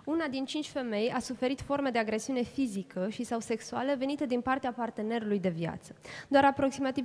Una din 5 femei a suferit forme de agresiune fizică și sau sexuală venite din partea partenerului de viață. Doar aproximativ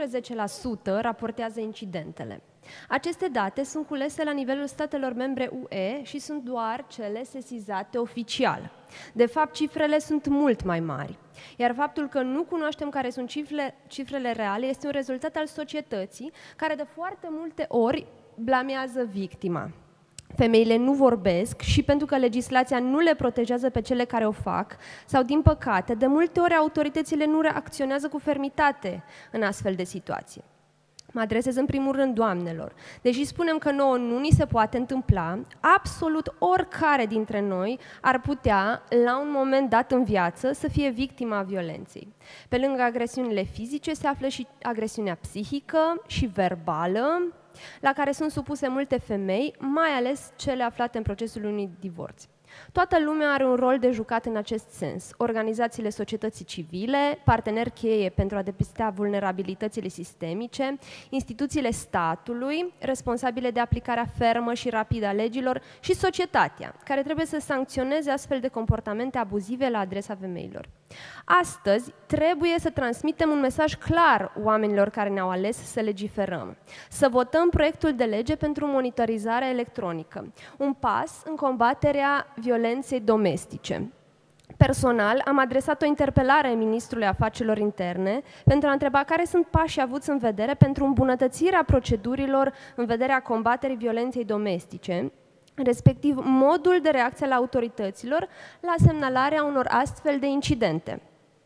15% raportează incidentele. Aceste date sunt culese la nivelul statelor membre UE și sunt doar cele sesizate oficial. De fapt, cifrele sunt mult mai mari. Iar faptul că nu cunoaștem care sunt cifrele reale este un rezultat al societății care de foarte multe ori blamează victima. Femeile nu vorbesc și pentru că legislația nu le protejează pe cele care o fac, sau din păcate, de multe ori autoritățile nu reacționează cu fermitate în astfel de situații. Mă adresez în primul rând doamnelor. Deși spunem că nouă nu ni se poate întâmpla, absolut oricare dintre noi ar putea, la un moment dat în viață, să fie victima violenței. Pe lângă agresiunile fizice se află și agresiunea psihică și verbală, la care sunt supuse multe femei, mai ales cele aflate în procesul unui divorț. Toată lumea are un rol de jucat în acest sens. Organizațiile societății civile, parteneri cheie pentru a depista vulnerabilitățile sistemice, instituțiile statului, responsabile de aplicarea fermă și rapidă a legilor și societatea, care trebuie să sancționeze astfel de comportamente abuzive la adresa femeilor. Astăzi trebuie să transmitem un mesaj clar oamenilor care ne-au ales să legiferăm, să votăm proiectul de lege pentru monitorizarea electronică, un pas în combaterea violenței domestice. Personal, am adresat o interpelare Ministrului Afacerilor Interne pentru a întreba care sunt pașii avuți în vedere pentru îmbunătățirea procedurilor în vederea combaterii violenței domestice, respectiv modul de reacție la autorităților la semnalarea unor astfel de incidente.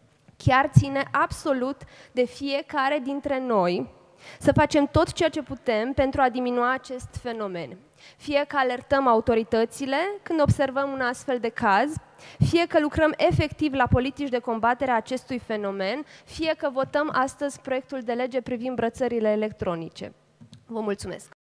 Chiar ține absolut de fiecare dintre noi să facem tot ceea ce putem pentru a diminua acest fenomen. Fie că alertăm autoritățile când observăm un astfel de caz, fie că lucrăm efectiv la politici de combatere a acestui fenomen, fie că votăm astăzi proiectul de lege privind brățările electronice. Vă mulțumesc!